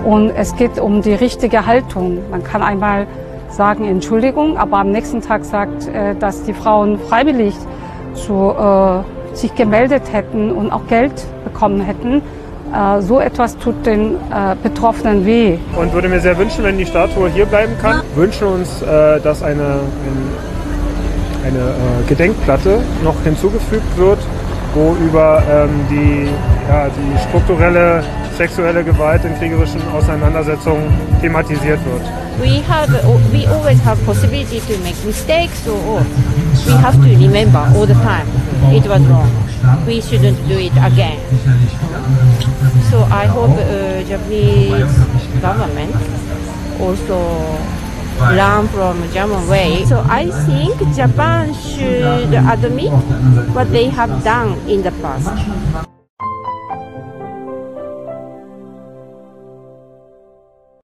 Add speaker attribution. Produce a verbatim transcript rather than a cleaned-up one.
Speaker 1: Und es geht um die richtige Haltung. Man kann einmal sagen Entschuldigung, aber am nächsten Tag sagt, dass die Frauen freiwillig zu, äh, sich gemeldet hätten und auch Geld bekommen hätten. Äh, so etwas tut den äh, Betroffenen weh.
Speaker 2: Und würde mir sehr wünschen, wenn die Statue hier bleiben kann. Wir wünschen uns, äh, dass eine, ein, eine äh, Gedenkplatte noch hinzugefügt wird, wo über ähm, die, ja, die strukturelle sexuelle Gewalt in kriegerischen Auseinandersetzungen thematisiert wird.
Speaker 3: We have, we always have possibility to make mistakes, so we have to remember all the time it was wrong. We shouldn't do it again. So I hope uh, Japanese government also learn from German way. So I think Japan should admit what they have done in the past.